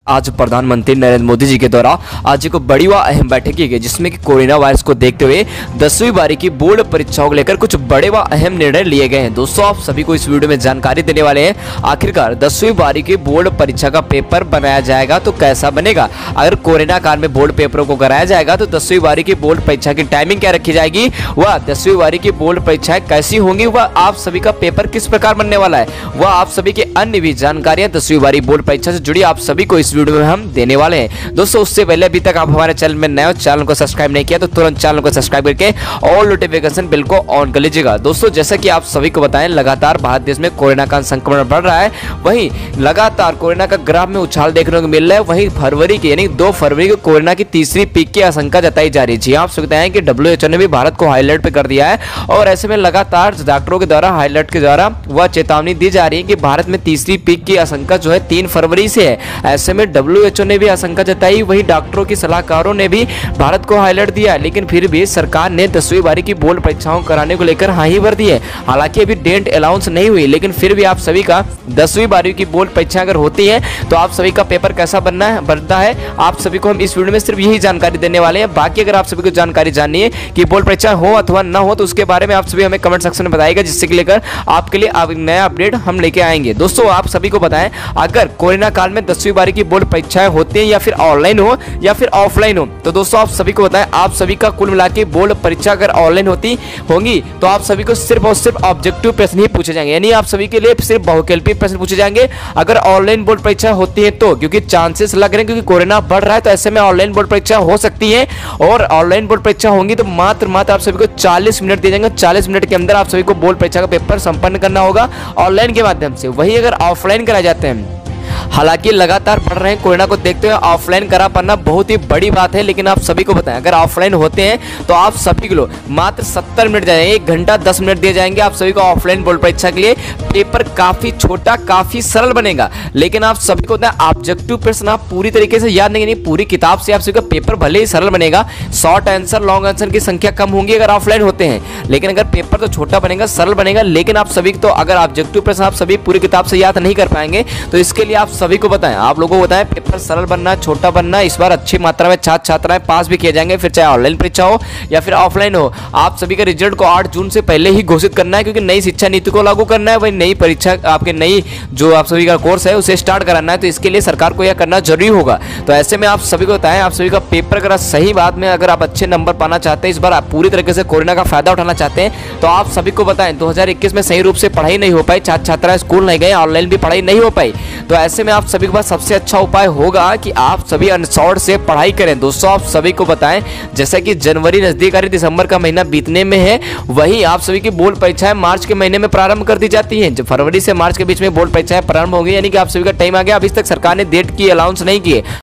आज प्रधानमंत्री नरेंद्र मोदी जी के द्वारा आज एक बड़ी व अहम बैठक की गई, जिसमें कि कोरोना वायरस को देखते हुए 10वीं बारी की बोर्ड परीक्षाओं को लेकर कुछ बड़े व अहम निर्णय लिए गए हैं। दोस्तों, आप सभी को इस वीडियो में जानकारी देने वाले हैं। आखिरकार 10वीं बारी की बोर्ड परीक्षा का पेपर बनाया जाएगा तो कैसा बनेगा। अगर कोरोना काल में बोर्ड पेपरों को कराया जाएगा तो 10वीं बारी की बोर्ड परीक्षा की टाइमिंग क्या रखी जाएगी, वह 10वीं बारी की बोर्ड परीक्षाएं कैसी होंगी, वह आप सभी का पेपर किस प्रकार बनने वाला है, वह आप सभी की अन्य भी जानकारियां 10वीं बारी बोर्ड परीक्षा से जुड़ी आप सभी को इस वीडियो में हम देने वाले हैं। दोस्तों, उससे पहले अभी तक आप हमारे चैनल में नए हो, चैनल को सब्सक्राइब नहीं किया तो तुरंत चैनल को सब्सक्राइब करके ऑल नोटिफिकेशन बिल को ऑन कर लीजिएगा। दोस्तों, जैसा कि आप सभी को बताएं, लगातार भारत देश में कोरोना का संक्रमण बढ़ रहा है। वहीं लगातार कोरोना का ग्राफ में उछाल देखने को मिल रहा है। वहीं फरवरी की यानी 2 फरवरी को कोरोना की तीसरी पीक की आशंका जताई जा रही है। जी आप सकते हैं कि WHO ने भी भारत को हाईलाइट पे कर दिया है और ऐसे में लगातार डॉक्टरों के द्वारा हाईलाइट के द्वारा वह चेतावनी दी जा रही है कि भारत में तीसरी पीक की आशंका जो है 3 फरवरी से है। ऐसे में WHO ने भी आशंका जताई, वही डॉक्टरों की सलाहकारों ने भी भारत को हाईलाइट दिया, लेकिन फिर भी सरकार ने 10वीं बारी की बोर्ड परीक्षाओं कराने को लेकर हाँ ही भर दी है। हालांकि अभी डेट अनाउंस नहीं हुई, लेकिन फिर भी आप सभी का 10वीं बारी की बोर्ड परीक्षा अगर होती है तो आप सभी का पेपर कैसा बनता है, आप सभी को हम इस वीडियो में सिर्फ यही जानकारी देने वाले हैं। बाकी अगर आप सभी को जानकारी जाननी है कि बोर्ड परीक्षा हो अथवा ना हो तो उसके बारे में आप सभी हमें कमेंट सेक्शन में बताइएगा, जिससे कि लेकर आपके लिए नया अपडेट हम लेके आएंगे। दोस्तों, आप सभी को बताएं, अगर कोरोना काल में 10वीं बारी की बोर्ड परीक्षाएं होती हैं या फिर ऑनलाइन हो या फिर ऑफलाइन हो, तो दोस्तों आप सभी को बताएं, आप सभी का कुल मिला के बोर्ड परीक्षा अगर ऑनलाइन होंगी तो आप सभी को सिर्फ और सिर्फ ऑब्जेक्टिव प्रश्न ही पूछे जाएंगे, यानी आप सभी के लिए सिर्फ बहुकल्पीय प्रश्न पूछे जाएंगे अगर ऑनलाइन बोर्ड परीक्षा होती है तो। क्योंकि चांसेस लग रहे हैं, क्योंकि कोरोना बढ़ रहा है, तो ऐसे में ऑनलाइन बोर्ड परीक्षा हो सकती है। और ऑनलाइन बोर्ड परीक्षा होंगी तो मात्र आप सभी को 40 मिनट दिए जाएंगे। 40 मिनट के अंदर आप सभी को बोर्ड परीक्षा का पेपर संपन्न करना होगा ऑनलाइन के माध्यम से। वही अगर ऑफलाइन कराए जाते हैं, हालांकि लगातार बढ़ रहे हैं कोरोना को देखते हुए ऑफलाइन करा पाना बहुत ही बड़ी बात है, लेकिन आप सभी को बताएं, अगर ऑफलाइन होते हैं तो आप सभी को मात्र 70 मिनट जाएंगे, 1 घंटा 10 मिनट दिए जाएंगे आप सभी को ऑफलाइन बोर्ड परीक्षा के लिए। पेपर काफी छोटा, काफी सरल बनेगा, लेकिन आप सभी को बताएं, ऑब्जेक्टिव प्रश्न आप पूरी तरीके से याद नहीं, पूरी किताब से आप सभी का पेपर भले ही सरल बनेगा, शॉर्ट आंसर लॉन्ग आंसर की संख्या कम होंगी अगर ऑफलाइन होते हैं, लेकिन अगर पेपर तो छोटा बनेगा, सरल बनेगा। लेकिन आप सभी तो अगर ऑब्जेक्टिव प्रश्न आप सभी पूरी किताब से याद नहीं कर पाएंगे, तो इसके लिए आप सभी को बताएं, आप लोगों को बताएं, पेपर सरल बनना, छोटा बनना, इस बार अच्छी मात्रा में छात्र छात्राएं पास भी किए जाएंगे, फिर चाहे ऑनलाइन परीक्षा हो या फिर ऑफलाइन हो। आप सभी का रिजल्ट को 8 जून से पहले ही घोषित करना है, क्योंकि नई शिक्षा नीति को लागू करना है, वही नई परीक्षा आपके नई जो आप सभी का कोर्स है उसे स्टार्ट कराना है, तो इसके लिए सरकार को यह करना जरूरी होगा। तो ऐसे में आप सभी को बताएं, आप सभी का पेपर अगर सही बात में अगर आप अच्छे नंबर पाना चाहते हैं, इस बार आप पूरी तरीके से कोरोना का फायदा उठाना चाहते हैं, तो आप सभी को बताएं 2021 में सही रूप से पढ़ाई नहीं हो पाई, छात्र छात्राएं स्कूल नहीं गए, ऑनलाइन भी पढ़ाई नहीं हो पाई, तो ऐसे में आप सभी के पास सबसे अच्छा उपाय होगा कि आप सभी अनसॉर्ट से पढ़ाई करें। दोस्तों, आप सभी को बताएं, जैसा कि जनवरी नजदीक आ रही, दिसंबर का महीना बीतने में है, वही आप सभी की बोर्ड परीक्षाएं मार्च के महीने में प्रारंभ कर दी जाती हैं। जब फरवरी से मार्च के बीच में बोर्ड परीक्षाएं प्रारंभ होगी, यानी कि आप सभी का टाइम आ गया। अभी तक सरकार ने डेट की अनाउंस नहीं की है।